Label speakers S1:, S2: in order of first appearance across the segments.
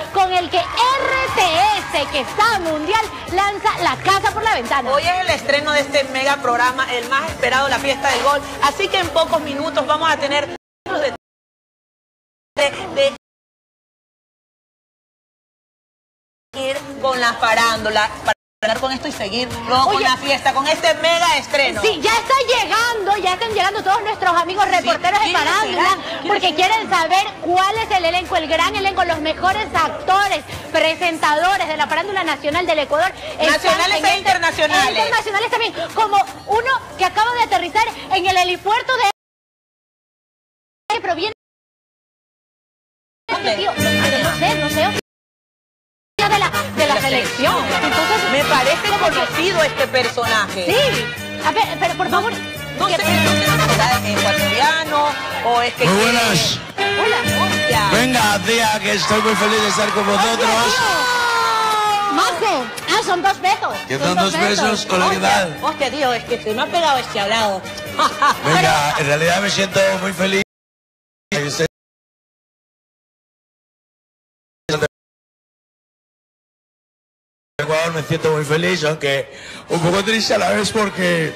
S1: con el que RTS, que está mundial, lanza La Casa por la Ventana.
S2: Hoy es el estreno de este mega programa, el más esperado, la fiesta del gol. Así que en pocos minutos vamos a tener los detalles de ir con la farándula, para hablar con esto y seguir luego con la fiesta, con este mega estreno.
S1: Sí, ya están llegando todos nuestros amigos reporteros de farándula, porque quieren saber cuál es el elenco, el gran elenco, los mejores actores, presentadores de la farándula nacional del Ecuador.
S2: Nacionales e internacionales.
S1: Internacionales también, como uno que acaba de aterrizar en el helipuerto de... que proviene... No sé, de la selección. Entonces,
S2: me parece conocido este personaje.
S1: Sí. A ver, pero por favor.
S2: No sé si será ecuatoriano o es que...
S3: Muy buenas.
S1: Hola,
S2: hostia.
S3: Venga, tía, que estoy muy feliz de estar con vosotros.
S1: Majo. Ah, son 2 besos.
S3: ¿Qué son 2 besos? Hola, ¿qué tal?
S2: Hostia, tío, es que se me ha pegado este hablado.
S3: Venga, en realidad me siento muy feliz. Ecuador me siento muy feliz, aunque un poco triste a la vez porque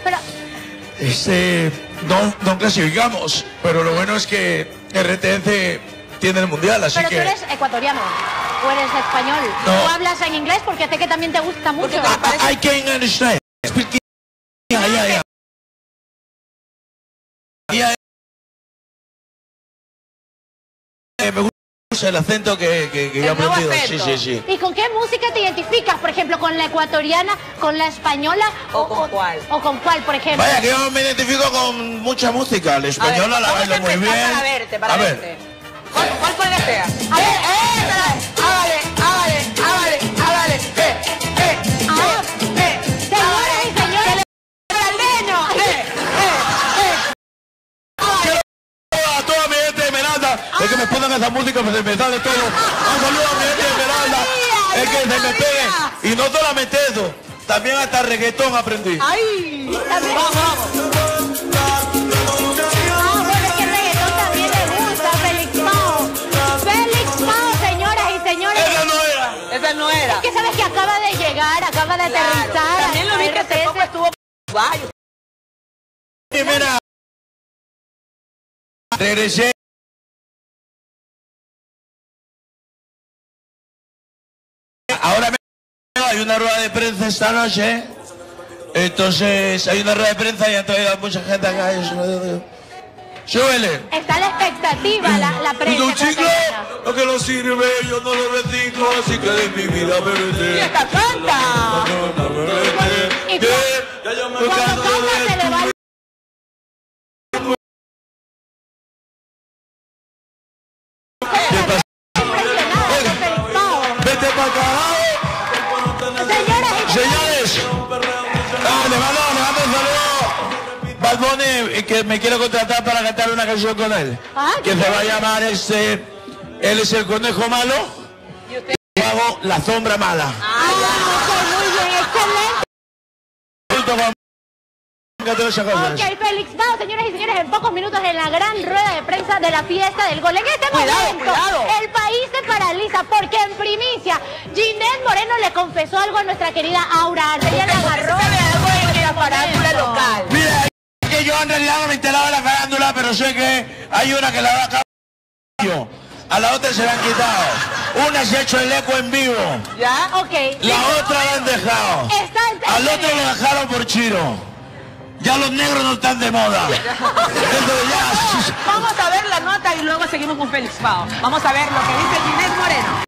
S3: no clasificamos, pero lo bueno es que RTS tiene el mundial, así
S1: pero
S3: que...
S1: tú eres ecuatoriano o eres español,
S3: no.
S1: ¿O hablas en inglés? Porque sé que también te gusta mucho.
S3: I can understand. Me gusta el acento que yo he aprendido. Sí.
S1: ¿Y con qué música te identificas? Por ejemplo, ¿con la ecuatoriana, con la española?
S2: ¿O con cuál?
S1: ¿O con cuál, por ejemplo?
S3: Vaya, que yo me identifico con mucha música. La española la bailo muy bien.
S2: Para verte. ¿Cuál puede ser?
S1: A ver,
S2: hágale.
S1: Señoras y señores,
S3: A toda mi gente de Esmeralda, es que me pongan esa música, pues me sale todo. Un saludo a mi gente de Esmeralda, es que se me pegue. Y no solamente eso, también hasta reggaetón aprendí.
S2: ¡Ay! Vamos.
S1: bueno, es que el reggaetón también le gusta, Félix Pao. Félix Pao, señoras y señores.
S2: Esa no era.
S1: Es que sabes que acaba de llegar, acaba de aterrizar.
S2: También lo vi que hace poco estuvo... Vaya.
S3: Y mira, regresé. Ahora hay una rueda de prensa esta noche. Entonces hay una rueda de prensa y ha traído mucha gente acá. Súbele.
S1: Está la expectativa, la prensa.
S3: Un chico, lo que lo sirve, yo no lo bendigo, así que de mi vida me vete.
S2: ¡Y esta canta!
S1: Y cuando canta se le va...
S3: Vete para carajo. Señores, le mando un saludo. Bad Bunny, que me quiero contratar para cantar una canción con él. Que se va a llamar él es el conejo malo.
S2: ¿Y usted?
S3: Yo hago la sombra mala.
S1: Muy bien, excelente. Ok, Félix Pao, señoras y señores, en pocos minutos en la gran rueda de prensa de la fiesta del gol. En este momento, el país se paraliza porque en primicia, Ginette Moreno le confesó algo a nuestra querida Aura Arce. Ella le agarró
S2: en la farándula local.
S3: Mira, es que yo en realidad no me enteraba de la farándula, pero sé que hay una que la va a acabar. A la otra se la han quitado. Una se ha hecho el eco en vivo.
S2: ¿Ya?
S1: Ok.
S3: La otra la han dejado. Al otro lo dejaron por chino. Ya los negros no están de moda.
S2: Vamos a ver la nota y luego seguimos con Félix Pao. Vamos a ver lo que dice Ginette Moreno.